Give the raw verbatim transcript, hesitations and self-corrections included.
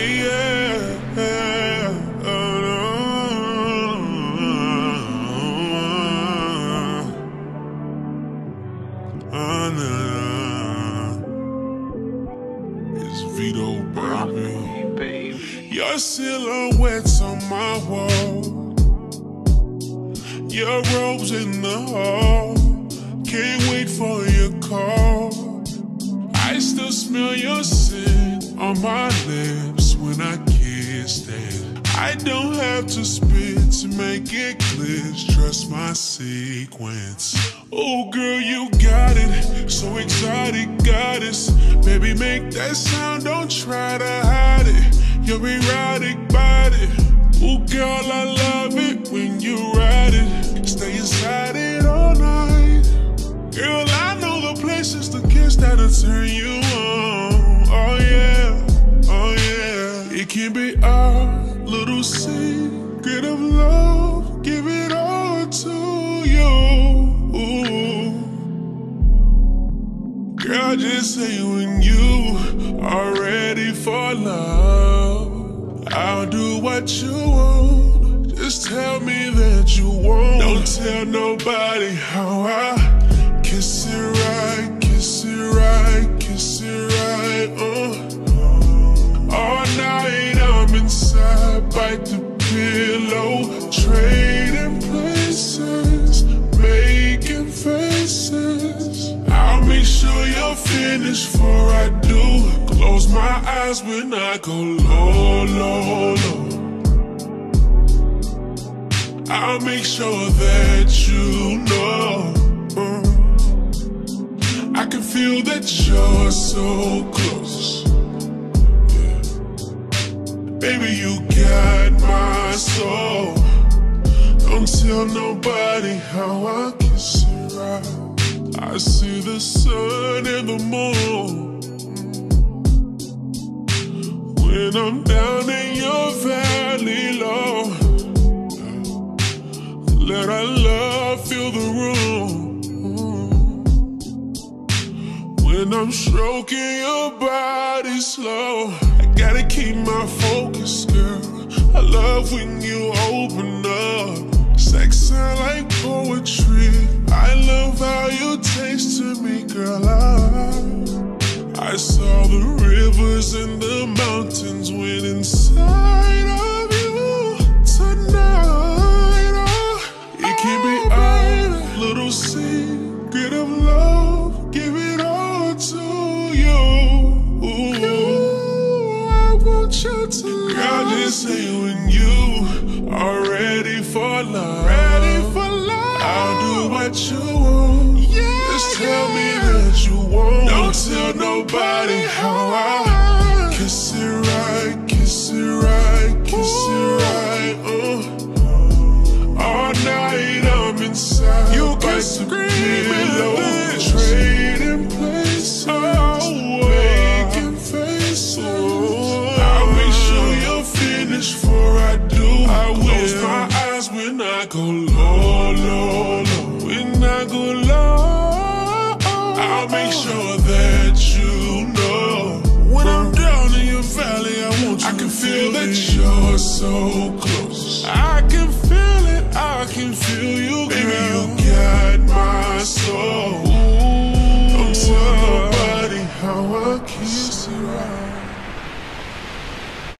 yeah. Oh, no. Oh, no. It's Vedo, baby. Your silhouette's on my wall. Your robe's in the hall. Can't wait for your call. I still smell your scent on my lips when I kissed it. I don't have to spit to make it clear. Trust my sequence. Oh girl, you got it. So exotic, goddess. Baby, make that sound, don't try to hide it. Your erotic body. Oh girl, I love it when you ride it. Stay inside it all night. Girl, I know the places to kiss that'll turn you on. Oh yeah, oh yeah. It can be our little secret of love. Give it all to you. Girl, just say when you are ready for love. I'll do what you want. Just tell me that you won't. Don't tell nobody how I kiss it right, kiss it right, kiss it right, uh. All night I'm inside, bite the pillow, trading places, making faces. I'll make sure you're finished before I do. Close my eyes when I go low, low, low. I'll make sure that you know. uh. I can feel that you're so close, yeah. Baby, you got my soul. Don't tell nobody how I kiss it right. I see the sun and the moon when I'm down in your valley low. Let our love fill the room. When I'm stroking your body slow, I gotta keep my focus, girl. I love when you open up. Sex sound like poetry. I love how you taste to me, girl. I, I saw the rivers and the mountains went inside of you tonight. Oh, it can be our little secret of love. Give it all to you. You, I want you to love. Girl, just say when you are ready for love. Ready for love. I'll do what you want. Yeah, just tell yeah. me that you won't. Don't tell nobody how I kiss it right, kiss it right, kiss it right. Uh. All night I'm inside. You can scream and trading places, oh, making faces. Oh, I'll make sure you're finished before I do. I will. Close my eyes when I go low, low, low. When I go low, I'll make sure that you know. When I'm down in your valley, I want you I can feel that you're so close. I can feel it, I can feel you, girl. Baby, you got my soul. Don't tell nobody how I kiss you right.